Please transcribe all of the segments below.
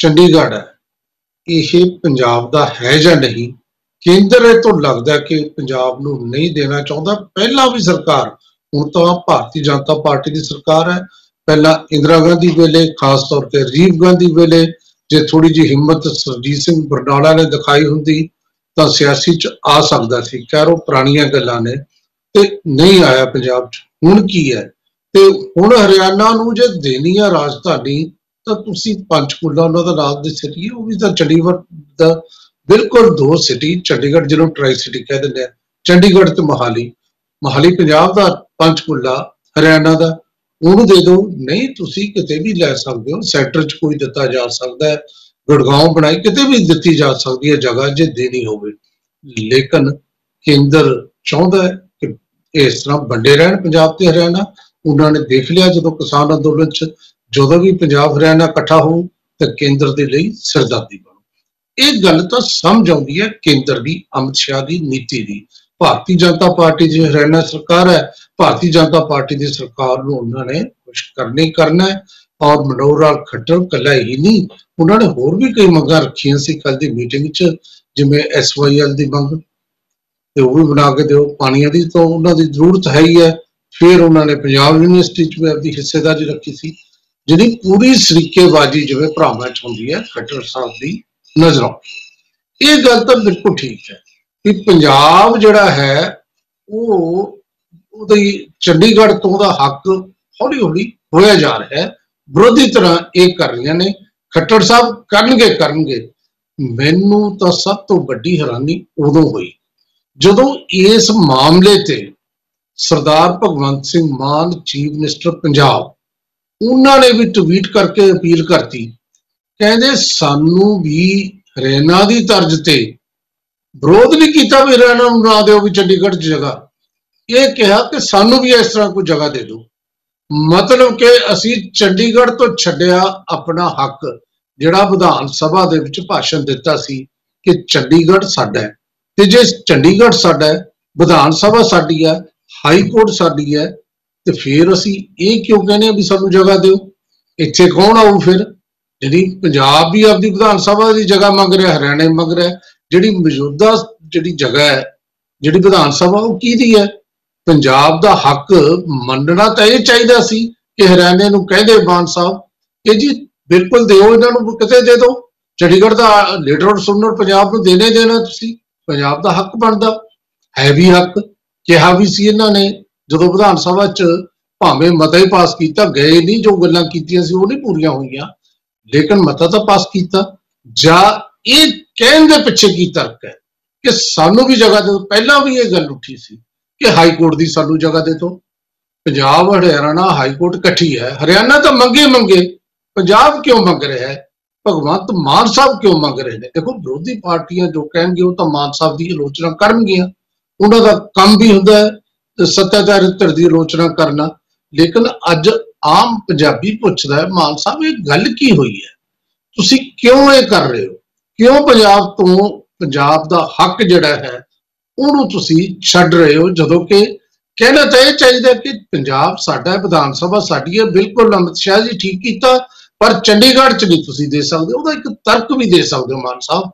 ਚੰਡੀਗੜ੍ਹ ਹੈ, ਇਹ ਪੰਜਾਬ ਦਾ ਹੈ ਜਾਂ ਨਹੀਂ। ਕੇਂਦਰ ਇਹ ਤੋਂ ਲੱਗਦਾ ਕਿ ਪੰਜਾਬ ਨੂੰ ਨਹੀਂ ਦੇਣਾ ਚਾਹੁੰਦਾ। ਪਹਿਲਾਂ ਵੀ ਸਰਕਾਰ, ਹੁਣ ਤਾਂ ਭਾਰਤੀ ਜਨਤਾ ਪਾਰਟੀ ਦੀ ਸਰਕਾਰ ਹੈ, ਪਹਿਲਾਂ ਇੰਦਰਾ ਗਾਂਧੀ ਵੇਲੇ, ਖਾਸ ਤੌਰ ਤੇ ਰਾਜੀਵ ਗਾਂਧੀ ਵੇਲੇ ਜੇ ਥੋੜੀ ਜਿਹੀ ਹਿੰਮਤ ਸਰਜੀਤ ਸਿੰਘ ਬਰਨਾਲਾ ਨੇ ਦਿਖਾਈ ਹੁੰਦੀ ਤਾਂ ਸਿਆਸੀ ਚ ਆ ਸਕਦਾ ਸੀ। ਖੈਰ ਉਹ ਪੁਰਾਣੀਆਂ ਗੱਲਾਂ ਨੇ ਤੇ ਨਹੀਂ ਆਇਆ ਪੰਜਾਬ ਚ। ਹੁਣ ਕੀ ਹੈ, ਤੇ ਹੁਣ ਹਰਿਆਣਾ ਨੂੰ ਜੇ ਦੇਣੀ ਆ ਰਾਜਧਾਨੀ ਤਾਂ ਤੁਸੀਂ ਪੰਚਕੂਲਾ ਉਹਨਾਂ ਦਾ ਨਾਲ ਦੀ ਸਿਟੀ ਹੈ, ਉਹ ਵੀ ਤਾਂ ਚੰਡੀਗੜ੍ਹ ਦਾ ਬਿਲਕੁਲ ਦੋ ਸਿਟੀ, ਚੰਡੀਗੜ੍ਹ ਜਿਹਨੂੰ ਟਰਾਈ ਸਿਟੀ ਕਹਿ ਦਿੰਦੇ ਆ, ਚੰਡੀਗੜ੍ਹ ਤੇ ਮੋਹਾਲੀ, ਮੋਹਾਲੀ ਪੰਜਾਬ ਦਾ, ਪੰਚਕੂਲਾ ਹਰਿਆਣਾ ਦਾ, ਉਹਨੂੰ ਦੇ ਦਿਓ। ਨਹੀਂ ਤੁਸੀਂ ਕਿਤੇ ਵੀ ਲੈ ਸਕਦੇ ਹੋ, ਸੈਂਟਰ 'ਚ ਕੋਈ ਦਿੱਤਾ ਜਾ ਸਕਦਾ ਹੈ, ਗੁੜਗਾਉਂ ਬਣਾਈ ਕਿਤੇ ਵੀ ਦਿੱਤੀ ਜਾ ਸਕਦੀ ਹੈ ਜਗ੍ਹਾ ਜੇ ਦੇਣੀ ਹੋਵੇ। ਲੇਕਿਨ ਕੇਂਦਰ ਚਾਹੁੰਦਾ ਹੈ ਕਿ ਇਸ ਤਰ੍ਹਾਂ ਵੰਡੇ ਰਹਿਣ ਪੰਜਾਬ ਤੇ ਹਰਿਆਣਾ। ਉਹਨਾਂ ਨੇ ਦੇਖ ਲਿਆ ਜਦੋਂ ਕਿਸਾਨ ਅੰਦੋਲਨ 'ਚ ਜਦੋਂ ਵੀ ਪੰਜਾਬ ਹਰਿਆਣਾ ਇਕੱਠਾ ਹੋਊ ਤਾਂ ਕੇਂਦਰ ਦੇ ਲਈ ਸਿਰਦਰਦੀ ਬਣੂ। ਇਹ ਗੱਲ ਤਾਂ ਸਮਝ ਆਉਂਦੀ ਹੈ ਕੇਂਦਰ ਦੀ, ਅਮਿਤ ਸ਼ਾਹ ਦੀ ਨੀਤੀ ਦੀ। ਭਾਰਤੀ ਜਨਤਾ ਪਾਰਟੀ ਦੀ ਹਰਿਆਣਾ ਸਰਕਾਰ ਹੈ, ਭਾਰਤੀ ਜਨਤਾ ਪਾਰਟੀ ਦੀ ਸਰਕਾਰ ਨੂੰ ਉਹਨਾਂ ਨੇ ਕੁਛ ਕਰਨਾ ਹੈ। ਔਰ ਮਨੋਹਰ ਲਾਲ ਖੱਟਰ ਕੱਲਾ ਹੀ ਨਹੀਂ, ਉਹਨਾਂ ਨੇ ਹੋਰ ਵੀ ਕਈ ਮੰਗਾਂ ਰੱਖੀਆਂ ਸੀ ਕੱਲ ਦੀ ਮੀਟਿੰਗ 'ਚ, ਜਿਵੇਂ SYL ਦੀ ਮੰਗ ਤੇ ਉਹ ਵੀ ਬਣਾ ਕੇ ਦਿਓ, ਪਾਣੀਆਂ ਦੀ ਤਾਂ ਉਹਨਾਂ ਦੀ ਜ਼ਰੂਰਤ ਹੈ ਹੀ ਹੈ। ਫਿਰ ਉਹਨਾਂ ਨੇ ਪੰਜਾਬ ਯੂਨੀਵਰਸਿਟੀ 'ਚ ਵੀ ਆਪਣੀ ਹਿੱਸੇਦਾਰੀ ਰੱਖੀ ਸੀ, ਜਿਹੜੀ ਪੂਰੀ ਸਰੀਕੇਬਾਜ਼ੀ ਜਿਵੇਂ ਭਰਾਵਾਂ 'ਚ ਹੁੰਦੀ ਹੈ ਖੱਟਰ ਸਾਹਿਬ ਦੀ ਨਜ਼ਰ ਆਉਂਦੀ। ਇਹ ਗੱਲ ਤਾਂ ਬਿਲਕੁਲ ਠੀਕ ਹੈ ਕਿ ਪੰਜਾਬ ਜਿਹੜਾ ਹੈ ਉਹ ਉਹਦੀ ਚੰਡੀਗੜ੍ਹ ਤੋਂ ਦਾ ਹੱਕ ਹੌਲੀ ਹੌਲੀ ਹੋਇਆ ਜਾ ਰਿਹਾ ਹੈ। ਵਿਰੋਧੀ ਤਰ੍ਹਾਂ ਇਹ ਕਰ ਰਹੀਆਂ ਨੇ, ਖੱਟਰ ਸਾਹਿਬ ਕਰਨਗੇ। ਮੈਨੂੰ ਤਾਂ ਸਭ ਤੋਂ ਵੱਡੀ ਹੈਰਾਨੀ ਉਦੋਂ ਹੋਈ ਜਦੋਂ ਇਸ ਮਾਮਲੇ ਤੇ ਸਰਦਾਰ ਭਗਵੰਤ ਸਿੰਘ ਮਾਨ, ਚੀਫ ਮਿਨਿਸਟਰ ਪੰਜਾਬ, ਉਹਨਾਂ ਨੇ ਵੀ ਟਵੀਟ ਕਰਕੇ ਅਪੀਲ ਕਰਤੀ, ਕਹਿੰਦੇ ਸਾਨੂੰ ਵੀ ਹਰਿਆਣਾ ਦੀ ਤਰਜ਼ ਤੇ ਵਿਰੋਧ ਨਹੀਂ ਕੀਤਾ ਵੀ ਹਰਿਆਣਾ ਨੂੰ ਨਾ ਦਿਓ ਵੀ ਚੰਡੀਗੜ੍ਹ 'ਚ ਜਗ੍ਹਾ, ਇਹ ਕਿਹਾ ਕਿ ਸਾਨੂੰ ਵੀ ਇਸ ਤਰ੍ਹਾਂ ਕੋਈ ਜਗ੍ਹਾ ਦੇ ਦਿਓ। ਮਤਲਬ ਕਿ ਅਸੀਂ ਚੰਡੀਗੜ੍ਹ ਤੋਂ ਛੱਡਿਆ ਆਪਣਾ ਹੱਕ, ਜਿਹੜਾ ਵਿਧਾਨ ਸਭਾ ਦੇ ਵਿੱਚ ਭਾਸ਼ਣ ਦਿੱਤਾ ਸੀ ਕਿ ਚੰਡੀਗੜ੍ਹ ਸਾਡਾ ਹੈ, ਤੇ ਜੇ ਚੰਡੀਗੜ੍ਹ ਸਾਡਾ ਹੈ, ਵਿਧਾਨ ਸਭਾ ਸਾਡੀ ਹੈ, ਹਾਈ ਕੋਰਟ ਸਾਡੀ ਹੈ, ਤੇ ਫਿਰ ਅਸੀਂ ਇਹ ਕਿਉਂ ਕਹਿੰਦੇ ਆ ਵੀ ਸਾਨੂੰ ਜਗ੍ਹਾ ਦਿਓ। ਇੱਥੇ ਕੌਣ ਆਊ ਫਿਰ? ਜਿਹੜੀ ਪੰਜਾਬ ਵੀ ਆਪਦੀ ਵਿਧਾਨ ਸਭਾ ਦੀ ਜਗ੍ਹਾ ਮੰਗ ਰਿਹਾ, ਹਰਿਆਣਾ ਮੰਗ ਰਿਹਾ। ਜਿਹੜੀ ਮੌਜੂਦਾ ਜਿਹੜੀ ਜਗ੍ਹਾ ਹੈ, ਜਿਹੜੀ ਵਿਧਾਨ ਸਭਾ, ਉਹ ਕਿਹਦੀ ਹੈ? ਪੰਜਾਬ ਦਾ ਹੱਕ ਮੰਨਣਾ ਤਾਂ ਇਹ ਚਾਹੀਦਾ ਸੀ ਕਿ ਹਰਿਆਣੇ ਨੂੰ ਕਹਿੰਦੇ ਮਾਨ ਸਾਹਿਬ ਕਿ ਜੀ ਬਿਲਕੁਲ ਦਿਓ, ਇਹਨਾਂ ਨੂੰ ਕਿਤੇ ਦੇ ਦਿਓ। ਚੰਡੀਗੜ੍ਹ ਦਾ ਲੀਡਰ ਔਰ ਸੁਨਰ ਪੰਜਾਬ ਨੂੰ ਦੇਣਾ ਤੁਸੀਂ, ਪੰਜਾਬ ਦਾ ਹੱਕ ਬਣਦਾ ਹੈ ਵੀ ਹੱਕ। ਕਿਹਾ ਵੀ ਸੀ ਇਹਨਾਂ ਨੇ ਜਦੋਂ ਵਿਧਾਨ ਸਭਾ 'ਚ, ਭਾਵੇਂ ਮਤਾ ਹੀ ਪਾਸ ਕੀਤਾ, ਗਏ ਨਹੀਂ, ਜੋ ਗੱਲਾਂ ਕੀਤੀਆਂ ਸੀ ਉਹ ਨਹੀਂ ਪੂਰੀਆਂ ਹੋਈਆਂ, ਲੇਕਿਨ ਮਤਾ ਤਾਂ ਪਾਸ ਕੀਤਾ। ਜਾਂ ਇਹ ਕਹਿਣ ਦੇ ਪਿੱਛੇ ਕੀ ਤਰਕ ਹੈ ਕਿ ਸਾਨੂੰ ਵੀ ਜਗ੍ਹਾ ਦਿਓ? ਪਹਿਲਾਂ ਵੀ ਇਹ ਗੱਲ ਉੱਠੀ ਸੀ ਕਿ ਹਾਈ ਕੋਰਟ ਦੀ ਸਾਨੂੰ ਜਗ੍ਹਾ ਦੇ ਦਿਓ। ਪੰਜਾਬ ਹਰਿਆਣਾ ਹਾਈ ਕੋਰਟ ਇਕੱਠੀ ਹੈ, ਹਰਿਆਣਾ ਤਾਂ ਮੰਗੇ, ਪੰਜਾਬ ਕਿਉਂ ਮੰਗ ਰਿਹਾ ਹੈ? ਭਗਵੰਤ ਮਾਨ ਸਾਹਿਬ ਕਿਉਂ ਮੰਗ ਰਹੇ ਨੇ? ਦੇਖੋ, ਵਿਰੋਧੀ ਪਾਰਟੀਆਂ ਜੋ ਕਹਿਣਗੇ ਉਹ ਤਾਂ ਮਾਨ ਸਾਹਿਬ ਦੀ ਆਲੋਚਨਾ ਕਰਨਗੀਆਂ, ਉਹਨਾਂ ਦਾ ਕੰਮ ਵੀ ਹੁੰਦਾ ਹੈ ਸੱਤਾਧਾਰੀ ਧਿਰ ਦੀ ਆਲੋਚਨਾ ਕਰਨਾ। ਲੇਕਿਨ ਅੱਜ ਆਮ ਪੰਜਾਬੀ ਪੁੱਛਦਾ ਹੈ, ਮਾਨ ਸਾਹਿਬ ਇਹ ਗੱਲ ਕੀ ਹੋਈ ਹੈ? ਤੁਸੀਂ ਕਿਉਂ ਇਹ ਕਰ ਰਹੇ ਹੋ? ਕਿਉਂ ਪੰਜਾਬ ਤੋਂ, ਪੰਜਾਬ ਦਾ ਹੱਕ ਜਿਹੜਾ ਹੈ ਉਹਨੂੰ ਤੁਸੀਂ ਛੱਡ ਰਹੇ ਹੋ? ਜਦੋਂ ਕਿ ਕਹਿਣਾ ਤਾਂ ਇਹ ਚਾਹੀਦਾ ਕਿ ਪੰਜਾਬ ਸਾਡਾ ਹੈ, ਵਿਧਾਨ ਸਭਾ ਸਾਡੀ ਹੈ। ਬਿਲਕੁਲ ਅਮਿਤ ਸ਼ਾਹ ਜੀ ਠੀਕ ਕੀਤਾ, ਪਰ ਚੰਡੀਗੜ੍ਹ 'ਚ ਨਹੀਂ ਤੁਸੀਂ ਦੇ ਸਕਦੇ। ਉਹਦਾ ਇੱਕ ਤਰਕ ਵੀ ਦੇ ਸਕਦੇ ਹੋ ਮਾਨ ਸਾਹਿਬ।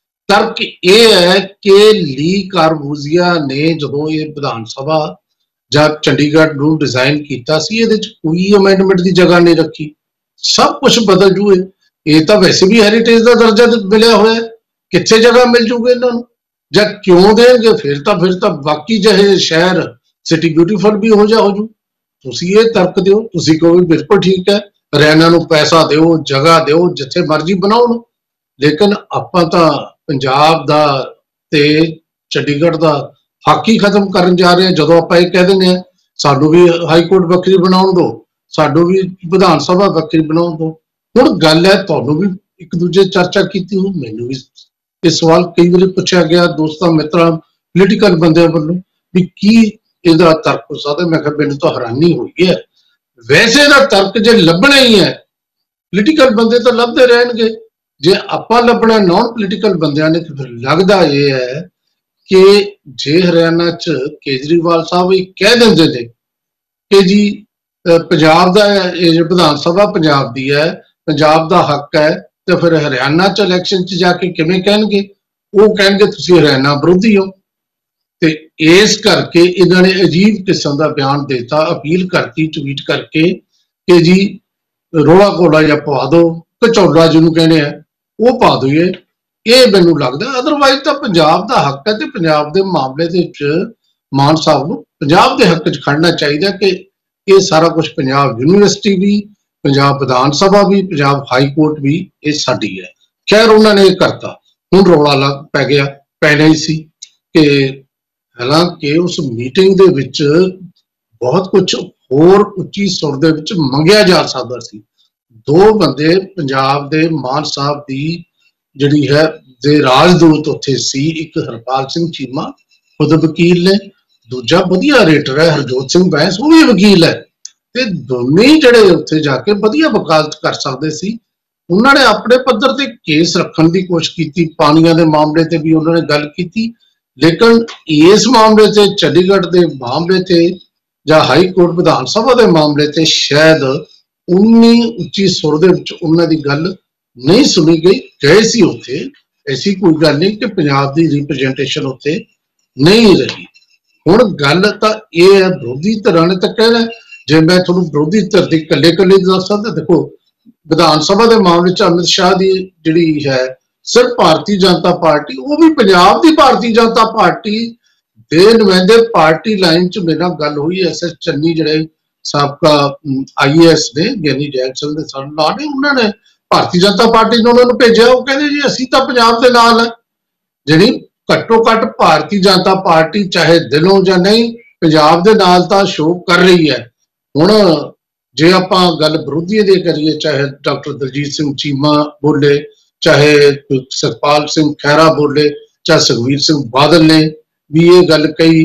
ਤਰਕ ਇਹ ਹੈ ਕਿ ਲੀ ਕਾਰਬੂਜ਼ੀਆ ਨੇ ਜਦੋਂ ਇਹ ਵਿਧਾਨ ਸਭਾ ਜਾਂ ਚੰਡੀਗੜ੍ਹ ਨੂੰ ਡਿਜ਼ਾਈਨ ਕੀਤਾ ਸੀ, ਇਹਦੇ 'ਚ ਕੋਈ ਅਮੈਂਡਮੈਂਟ ਦੀ ਜਗ੍ਹਾ ਨਹੀਂ ਰੱਖੀ। ਸਭ ਕੁਝ ਬਦਲ ਜੂਏ। ਇਹ ਤਾਂ ਵੈਸੇ ਵੀ ਹੈਰੀਟੇਜ ਦਾ ਦਰਜਾ ਮਿਲਿਆ ਹੋਇਆ, ਕਿੱਥੇ ਜਗ੍ਹਾ ਮਿਲ ਜੂਗੀ ਇਹਨਾਂ ਨੂੰ? ਜਾਂ ਕਿਉਂ ਦੇਣਗੇ? ਫਿਰ ਤਾਂ ਬਾਕੀ ਜਿਹੇ ਸ਼ਹਿਰ ਸਿਟੀ ਬਿਊਟੀਫੁਲ ਵੀ ਹੋ ਜੂ। ਤੁਸੀਂ ਇਹ ਤਰਕ ਦਿਓ, ਤੁਸੀਂ ਕਹੋ ਬਿਲਕੁਲ ਠੀਕ ਹੈ, ਹਰਿਆਣਾ ਨੂੰ ਪੈਸਾ ਦਿਓ, ਜਗ੍ਹਾ ਦਿਓ, ਜਿੱਥੇ ਮਰਜ਼ੀ ਬਣਾਉਣ। ਲੇਕਿਨ ਆਪਾਂ ਤਾਂ ਪੰਜਾਬ ਦਾ ਤੇ ਚੰਡੀਗੜ੍ਹ ਦਾ ਹੱਕ ਹੀ ਖਤਮ ਕਰਨ ਜਾ ਰਹੇ ਹਾਂ ਜਦੋਂ ਆਪਾਂ ਇਹ ਕਹਿ ਦਿੰਦੇ ਹਾਂ ਸਾਨੂੰ ਵੀ ਹਾਈ ਕੋਰਟ ਵੱਖਰੀ ਬਣਾਉਣ ਦਿਓ, ਸਾਨੂੰ ਵੀ ਵਿਧਾਨ ਸਭਾ ਵੱਖਰੀ ਬਣਾਉਣ ਦਿਓ। ਹੁਣ ਗੱਲ ਹੈ, ਤੁਹਾਨੂੰ ਵੀ ਇੱਕ ਦੂਜੇ ਚਰਚਾ ਕੀਤੀ ਹੋਊ, ਮੈਨੂੰ ਵੀ ਇਹ ਸਵਾਲ ਕਈ ਵਾਰੀ ਪੁੱਛਿਆ ਗਿਆ ਦੋਸਤਾਂ, ਮਿੱਤਰਾਂ, ਪੋਲੀਟੀਕਲ ਬੰਦਿਆਂ ਵੱਲੋਂ ਵੀ ਕੀ ਇਹਦਾ ਤਰਕ ਹੋ ਸਕਦਾ। ਮੈਂ ਕਿਹਾ ਮੈਨੂੰ ਤਾਂ ਹੈਰਾਨੀ ਹੋਈ ਹੈ। ਵੈਸੇ ਇਹਦਾ ਤਰਕ ਜੇ ਲੱਭਣਾ ਹੀ ਹੈ, ਪੋਲੀਟੀਕਲ ਬੰਦੇ ਤਾਂ ਲੱਭਦੇ ਰਹਿਣਗੇ, ਜੇ ਆਪਾਂ ਲੱਭਣਾ ਨੌਨ ਪੋਲੀਟੀਕਲ ਬੰਦਿਆਂ ਨੇ, ਫਿਰ ਲੱਗਦਾ ਇਹ ਹੈ ਕਿ ਜੇ ਹਰਿਆਣਾ 'ਚ ਕੇਜਰੀਵਾਲ ਸਾਹਿਬ ਇਹ ਕਹਿ ਦਿੰਦੇ ਨੇ ਕਿ ਜੀ ਪੰਜਾਬ ਦਾ ਇਹ ਵਿਧਾਨ ਸਭਾ ਪੰਜਾਬ ਦੀ ਹੈ, ਪੰਜਾਬ ਦਾ ਹੱਕ ਹੈ, ਤੇ ਫਿਰ ਹਰਿਆਣਾ ਚ ਇਲੈਕਸ਼ਨ ਚ ਜਾ ਕੇ ਕਿਵੇਂ ਕਹਿਣਗੇ? ਉਹ ਕਹਿਣਗੇ ਤੁਸੀਂ ਹਰਿਆਣਾ ਵਿਰੋਧੀ ਹੋ। ਤੇ ਇਸ ਕਰਕੇ ਇਹਨਾਂ ਨੇ ਅਜੀਬ ਕਿਸਮ ਦਾ ਬਿਆਨ ਦਿੱਤਾ, ਅਪੀਲ ਕਰਤੀ ਟਵੀਟ ਕਰਕੇ ਕਿ ਜੀ ਰੋਲਾ ਘੋਲਾ ਜਾਂ ਪਵਾ ਦਿਓ, ਘਚੌਲਾ ਜਿਹਨੂੰ ਕਹਿੰਦੇ ਆ ਉਹ ਪਾ ਦਈਏ। ਇਹ ਮੈਨੂੰ ਲੱਗਦਾ, ਅਦਰਵਾਈਜ਼ ਤਾਂ ਪੰਜਾਬ ਦਾ ਹੱਕ ਹੈ ਤੇ ਪੰਜਾਬ ਦੇ ਮਾਮਲੇ ਦੇ ਵਿੱਚ ਮਾਨ ਸਾਹਿਬ ਨੂੰ ਪੰਜਾਬ ਦੇ ਹੱਕ 'ਚ ਖੜਨਾ ਚਾਹੀਦਾ ਕਿ ਇਹ ਸਾਰਾ ਕੁਝ ਪੰਜਾਬ ਯੂਨੀਵਰਸਿਟੀ ਵੀ, ਪੰਜਾਬ ਵਿਧਾਨ ਸਭਾ ਵੀ, ਪੰਜਾਬ ਹਾਈ ਕੋਰਟ ਵੀ ਇਹ ਸਾਡੀ ਹੈ। ਖੈਰ ਉਹਨਾਂ ਨੇ ਇਹ ਕਰਤਾ, ਹੁਣ ਰੌਲਾ ਲੱਗ ਪੈ ਗਿਆ, ਪੈਣਾ ਹੀ ਸੀ ਕਿ ਹਾਲਾਂਕਿ ਉਸ ਮੀਟਿੰਗ ਦੇ ਵਿੱਚ ਬਹੁਤ ਕੁਝ ਹੋਰ ਉੱਚੀ ਸੁਰ ਦੇ ਵਿੱਚ ਮੰਗਿਆ ਜਾ ਸਕਦਾ ਸੀ। ਦੋ ਬੰਦੇ ਪੰਜਾਬ ਦੇ ਮਾਨ ਸਾਹਿਬ ਦੀ ਜਿਹੜੀ ਹੈ ਦੇ ਰਾਜਦੂਤ ਉੱਥੇ ਸੀ, ਇੱਕ ਹਰਪਾਲ ਸਿੰਘ ਚੀਮਾ ਖੁਦ ਵਕੀਲ ਨੇ, ਦੂਜਾ ਵਧੀਆ ਰੇਟਰ ਹੈ ਹਰਜੋਤ ਸਿੰਘ ਬੈਂਸ, ਉਹ ਵੀ ਵਕੀਲ ਹੈ, ਤੇ ਦੋਨੇ ਜਿਹੜੇ ਉੱਥੇ ਜਾ ਕੇ ਵਧੀਆ ਵਕਾਲਤ ਕਰ ਸਕਦੇ ਸੀ। ਉਹਨਾਂ ਨੇ ਆਪਣੇ ਪੱਧਰ ਤੇ ਕੇਸ ਰੱਖਣ ਦੀ ਕੋਸ਼ਿਸ਼ ਕੀਤੀ, ਪਾਣੀਆਂ ਦੇ ਮਾਮਲੇ ਤੇ ਵੀ ਉਹਨਾਂ ਨੇ ਗੱਲ ਕੀਤੀ, ਲੇਕਿਨ ਇਸ ਮਾਮਲੇ ਤੇ, ਚੰਡੀਗੜ੍ਹ ਦੇ ਮਾਮਲੇ ਤੇ ਜਾਂ ਹਾਈ ਕੋਰਟ ਵਿਧਾਨ ਸਭਾ ਦੇ ਮਾਮਲੇ ਤੇ ਸ਼ਾਇਦ ਉਨੀ ਉੱਚੀ ਸੁਰ ਦੇ ਵਿੱਚ ਉਹਨਾਂ ਦੀ ਗੱਲ ਨਹੀਂ ਸੁਣੀ ਗਈ। ਗਏ ਸੀ ਉੱਥੇ, ਐਸੀ ਕੋਈ ਗੱਲ ਨਹੀਂ ਕਿ ਪੰਜਾਬ ਦੀ ਰਿਪਰੈਜ਼ੈਂਟੇਸ਼ਨ ਉੱਥੇ ਨਹੀਂ ਰਹੀ। ਹੁਣ ਗੱਲ ਤਾਂ ਇਹ ਹੈ, ਵਿਰੋਧੀ ਧਿਰਾਂ ਨੇ ਤਾਂ ਕਹਿਣਾ, ਜੇ ਮੈਂ ਤੁਹਾਨੂੰ ਵਿਰੋਧੀ ਧਿਰ ਦੀ ਇਕੱਲੇ ਦੱਸਾਂ ਤਾਂ ਦੇਖੋ ਵਿਧਾਨ ਸਭਾ ਦੇ ਮਾਮਲੇ 'ਚ ਅਮਿਤ ਸ਼ਾਹ ਦੀ ਜਿਹੜੀ ਹੈ ਸਿਰਫ ਭਾਰਤੀ ਜਨਤਾ ਪਾਰਟੀ, ਉਹ ਵੀ ਪੰਜਾਬ ਦੀ ਭਾਰਤੀ ਜਨਤਾ ਪਾਰਟੀ ਦੇ ਨੁਮਾਇੰਦੇ, ਪਾਰਟੀ ਲਾਈਨ 'ਚ ਮੇਰੇ ਨਾਲ ਗੱਲ ਹੋਈ, ਐਸ ਚੰਨੀ ਜਿਹੜੇ ਸਾਬਕਾ IAS ਨੇ, ਗਿਆਨੀ ਜੈਲ ਸਿੰਘ ਦੇ ਸਰ ਨਾਲ ਨੇ, ਉਹਨਾਂ ਨੇ ਭਾਰਤੀ ਜਨਤਾ ਪਾਰਟੀ ਨੇ ਉਹਨਾਂ ਨੂੰ ਭੇਜਿਆ। ਉਹ ਕਹਿੰਦੇ ਜੀ ਅਸੀਂ ਤਾਂ ਪੰਜਾਬ ਦੇ ਨਾਲ ਹੈ, ਜਿਹੜੀ ਘੱਟੋ ਘੱਟ ਭਾਰਤੀ ਜਨਤਾ ਪਾਰਟੀ ਚਾਹੇ ਦਿਲੋਂ ਜਾਂ ਨਹੀਂ ਪੰਜਾਬ ਦੇ ਨਾਲ ਤਾਂ ਸ਼ੋਅ ਕਰ ਰਹੀ ਹੈ। ਹੁਣ ਜੇ ਆਪਾਂ ਗੱਲ ਵਿਰੋਧੀਆਂ ਦੀ ਕਰੀਏ, ਚਾਹੇ ਡਾਕਟਰ ਦਲਜੀਤ ਸਿੰਘ ਚੀਮਾ ਬੋਲੇ, ਚਾਹੇ ਸੁਖਪਾਲ ਸਿੰਘ ਖਹਿਰਾ ਬੋਲੇ, ਚਾਹੇ ਸੁਖਬੀਰ ਸਿੰਘ ਬਾਦਲ ਨੇ ਵੀ ਇਹ ਗੱਲ ਕਹੀ,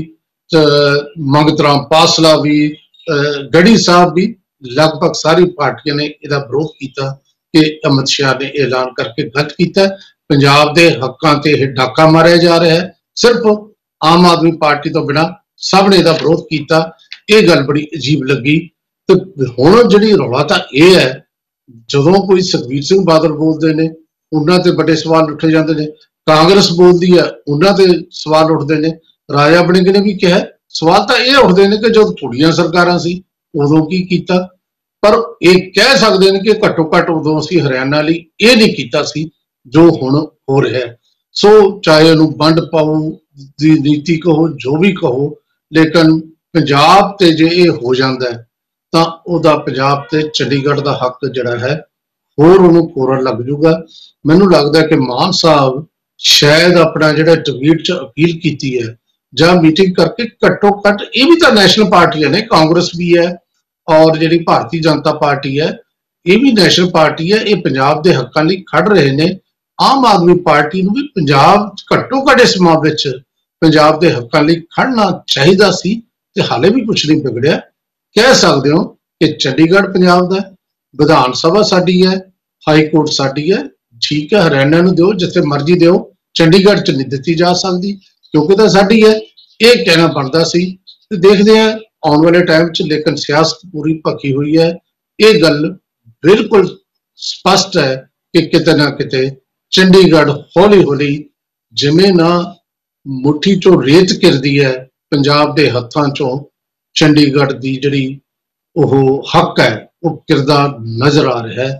ਮੰਗਤ ਰਾਮ ਪਾਸਲਾ ਵੀ, ਗੜੀ ਸਾਹਿਬ ਵੀ, ਲਗਭਗ ਸਾਰੀ ਪਾਰਟੀਆਂ ਨੇ ਇਹਦਾ ਵਿਰੋਧ ਕੀਤਾ ਕਿ ਅਮਿਤ ਸ਼ਾਹ ਨੇ ਐਲਾਨ ਕਰਕੇ ਗਲਤ ਕੀਤਾ, ਪੰਜਾਬ ਦੇ ਹੱਕਾਂ ਤੇ ਇਹ ਡਾਕਾ ਮਾਰਿਆ ਜਾ ਰਿਹਾ ਹੈ। ਸਿਰਫ ਆਮ ਆਦਮੀ ਪਾਰਟੀ ਤੋਂ ਬਿਨਾਂ ਸਭ ਨੇ ਇਹਦਾ ਵਿਰੋਧ ਕੀਤਾ। ਇਹ ਗੱਲ ਬੜੀ ਅਜੀਬ ਲੱਗੀ। ਤੇ ਹੁਣ ਜਿਹੜੀ ਰੌਲਾ ਤਾਂ ਇਹ ਹੈ, ਜਦੋਂ ਕੋਈ ਸੁਖਬੀਰ ਸਿੰਘ ਬਾਦਲ ਬੋਲਦੇ ਨੇ ਉਹਨਾਂ ਤੇ ਵੱਡੇ ਸਵਾਲ ਉੱਠੇ ਜਾਂਦੇ ਨੇ, ਕਾਂਗਰਸ ਬੋਲਦੀ ਹੈ ਉਹਨਾਂ ਤੇ ਸਵਾਲ ਉੱਠਦੇ ਨੇ। ਰਾਜਾ ਵੜਿੰਗ ਨੇ ਵੀ ਕਿਹਾ, ਸਵਾਲ ਤਾਂ ਇਹ ਉੱਠਦੇ ਨੇ ਕਿ ਜਦੋਂ ਤੁਹਾਡੀਆਂ ਸਰਕਾਰਾਂ ਸੀ ਉਦੋਂ ਕੀ ਕੀਤਾ, ਪਰ ਇਹ ਕਹਿ ਸਕਦੇ ਨੇ ਕਿ ਘੱਟੋ ਘੱਟ ਉਦੋਂ ਅਸੀਂ ਹਰਿਆਣਾ ਲਈ ਇਹ ਨਹੀਂ ਕੀਤਾ ਸੀ ਜੋ ਹੁਣ ਹੋ ਰਿਹਾ। ਸੋ ਚਾਹੇ ਉਹਨੂੰ ਵੰਡ ਪਾਓ ਦੀ ਨੀਤੀ ਕਹੋ, ਜੋ ਵੀ ਕਹੋ, ਲੇਕਿਨ ਪੰਜਾਬ ਤੇ ਜੇ ਇਹ ਹੋ ਜਾਂਦਾ ਤਾਂ ਉਹਦਾ ਪੰਜਾਬ ਤੇ ਚੰਡੀਗੜ੍ਹ ਦਾ ਹੱਕ ਜਿਹੜਾ ਹੈ ਹੋਰ ਉਹਨੂੰ ਕੋਰਨ ਲੱਗ ਜੂਗਾ। ਮੈਨੂੰ ਲੱਗਦਾ ਕਿ ਮਾਨ ਸਾਹਿਬ ਸ਼ਾਇਦ ਆਪਣਾ ਜਿਹੜਾ ਟਵੀਟ 'ਚ ਅਪੀਲ ਕੀਤੀ ਹੈ ਜਾਂ ਮੀਟਿੰਗ ਕਰਕੇ, ਘੱਟੋ ਘੱਟ ਇਹ ਵੀ ਤਾਂ ਨੈਸ਼ਨਲ ਪਾਰਟੀਆਂ ਨੇ, ਕਾਂਗਰਸ ਵੀ ਹੈ ਔਰ ਜਿਹੜੀ ਭਾਰਤੀ ਜਨਤਾ ਪਾਰਟੀ ਹੈ ਇਹ ਵੀ ਨੈਸ਼ਨਲ ਪਾਰਟੀ ਹੈ, ਇਹ ਪੰਜਾਬ ਦੇ ਹੱਕਾਂ ਲਈ ਖੜ ਰਹੇ ਨੇ। ਆਮ ਆਦਮੀ ਪਾਰਟੀ ਨੂੰ ਵੀ ਪੰਜਾਬ ਘੱਟੋ ਘੱਟ ਇਸ ਮਾਮਲੇ 'ਚ ਪੰਜਾਬ ਦੇ ਹੱਕਾਂ ਲਈ ਖੜਨਾ ਚਾਹੀਦਾ ਸੀ, ਤੇ ਹਾਲੇ ਵੀ ਕੁਛ ਨਹੀਂ ਵਿਗੜਿਆ। ਕਹਿ ਸਕਦੇ ਹੋ ਕਿ ਚੰਡੀਗੜ੍ਹ ਪੰਜਾਬ ਦਾ, ਵਿਧਾਨ ਸਭਾ ਸਾਡੀ ਹੈ, ਹਾਈ ਕੋਰਟ ਸਾਡੀ ਹੈ, ਠੀਕ ਹੈ, ਹਰਿਆਣਾ ਨੂੰ ਦਿਓ ਜਿੱਥੇ ਮਰਜ਼ੀ ਦਿਓ, ਚੰਡੀਗੜ੍ਹ 'ਚ ਨਹੀਂ ਦਿੱਤੀ ਜਾ ਸਕਦੀ ਕਿਉਂਕਿ ਤਾਂ ਸਾਡੀ ਹੈ, ਇਹ ਕਹਿਣਾ ਬਣਦਾ ਸੀ। ਤੇ ਦੇਖਦੇ ਹਾਂ ਆਉਣ ਵਾਲੇ ਟਾਈਮ 'ਚ, ਲੇਕਿਨ ਸਿਆਸਤ ਪੂਰੀ ਭਖੀ ਹੋਈ ਹੈ। ਇਹ ਗੱਲ ਬਿਲਕੁਲ ਸਪਸ਼ਟ ਹੈ ਕਿ ਕਿਤੇ ਨਾ ਕਿਤੇ ਚੰਡੀਗੜ੍ਹ ਹੌਲੀ ਹੌਲੀ ਜਿਵੇਂ ਨਾ ਮੁੱਠੀ 'ਚੋਂ ਰੇਤ ਘਿਰਦੀ ਹੈ, ਪੰਜਾਬ ਦੇ ਹੱਥਾਂ 'ਚੋਂ ਚੰਡੀਗੜ੍ਹ ਦੀ ਜਿਹੜੀ ਉਹ ਹੱਕ ਹੈ ਉਹ ਕਿਰਦਾ ਨਜ਼ਰ ਆ ਰਿਹਾ ਹੈ।